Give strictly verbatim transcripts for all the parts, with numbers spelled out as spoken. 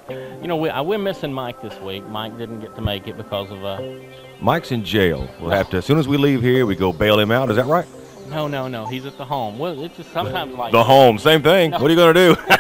You know, we, I, we're missing Mike this week. Mike didn't get to make it because of uh. Mike's in jail. We'll have to, as soon as we leave here, we go bail him out. Is that right? No, no, no. He's at the home. Well, it's just sometimes like the home, same thing. No. What are you gonna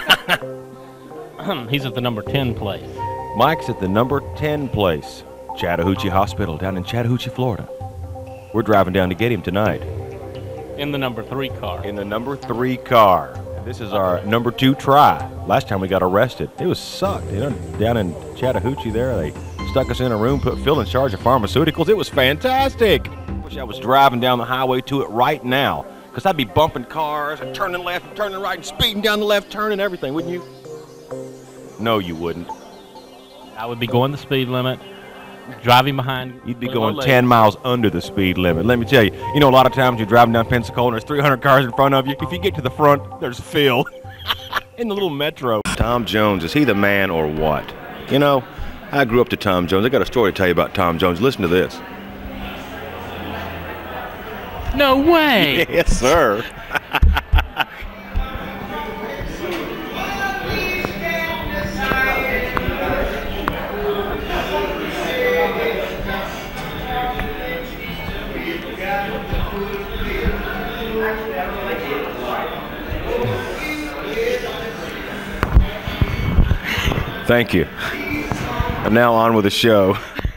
do? He's at the number ten place. Mike's at the number ten place, Chattahoochee Hospital down in Chattahoochee, Florida. We're driving down to get him tonight. In the number three car. In the number three car. This is our number two try. Last time we got arrested, it was sucked. You know, down in Chattahoochee there, they stuck us in a room, put Phil in charge of pharmaceuticals. It was fantastic. Wish I was driving down the highway to it right now, because I'd be bumping cars and turning left and turning right and speeding down the left turn and everything, wouldn't you? No, you wouldn't. I would be going the speed limit, driving behind. You'd be going ten miles under the speed limit. Let me tell you, you know, a lot of times you're driving down Pensacola and there's three hundred cars in front of you. If you get to the front, there's Phil in the little metro. Tom Jones, is he the man or what? You know, I grew up to Tom Jones. I got a story to tell you about Tom Jones. Listen to this. No way. Yes, sir. Thank you. I'm now on with the show.